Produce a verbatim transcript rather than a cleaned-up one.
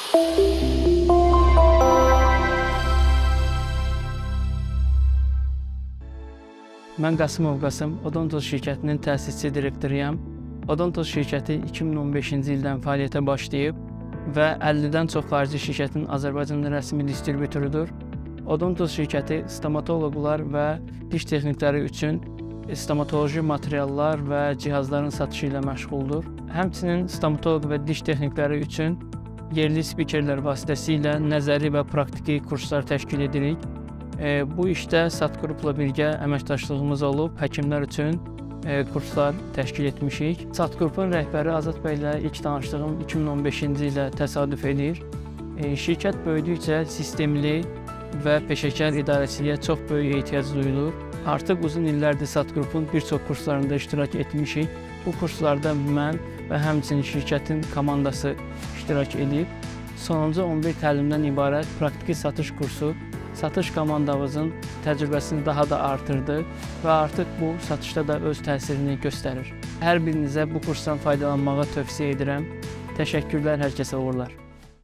Mən Qasımov Qasım, Odontos şirkətinin təsisçi direktoruyam. Odontos şirkəti iki min on beşinci ildən fəaliyyətə başlayıb və əllidən çox xarici şirkətin Azərbaycanda rəsmi distributorudur. Odontos şirkəti stomatoloqlar və diş texnikləri üçün stomatoloji materiallar və cihazların satışı ilə məşğuldur. Həmçinin stomatoloq və diş texnikləri üçün yerli spikerlər vasitəsilə nəzəri və praktiki kurslar təşkil edirik. Bu işdə SatQrupla birgə əməkdaşlığımız olub, həkimlər üçün kurslar təşkil etmişik. SatQrupun rəhbəri Azad bəy ilə ilk tanışlığım iki min on beşinci ilə təsadüf edir. Şirkət böyüdükcə sistemli və peşəkar idarəçiliyə çox böyük ehtiyac duyulur. Artıq uzun illərdir SatQrupun bir çox kurslarında iştirak etmişik. Bu kurslarda mən və həmçinin şirkətin komandası iştirak edib. Sonuncu on bir təlimdən ibarət praktiki satış kursu satış komandamızın təcrübəsini daha da artırdı və artıq bu satışda da öz təsirini göstərir. Hər birinizə bu kursdan faydalanmağı tövsiyə edirəm. Təşəkkürlər, hər kəsə uğurlar.